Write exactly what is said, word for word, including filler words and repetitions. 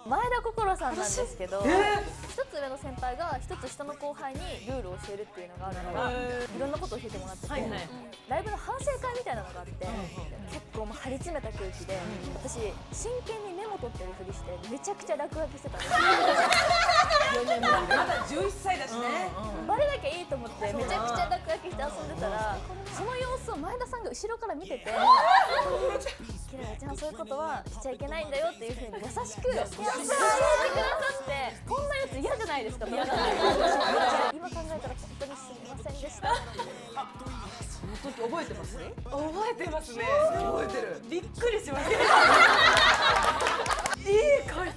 前田心さんなんですけど、 え一つ上の先輩が一つ下の後輩にルールを教えるっていうのがあるから、いろんなことを教えてもらってて、はい、はい、ライブの反省会みたいなのがあって、結構もう張り詰めた空気で、私真剣にメモ取ってるふりしてめちゃくちゃ落書きしてたんですよ。よねんまえまだじゅういっさいだしね。 バレなきゃいいと思ってめちゃくちゃ落書きして遊んでたら、その様子を前田さんが後ろから見てて、キララちゃんそういうことはしちゃいけないんだよっていうふうに優しく教えてくださって、こんなやつ嫌じゃないですか。今考えたら本当にすみませんでした。 その時覚えてます？ 覚えてますね。 覚えてる。 びっくりしました。ええ、こい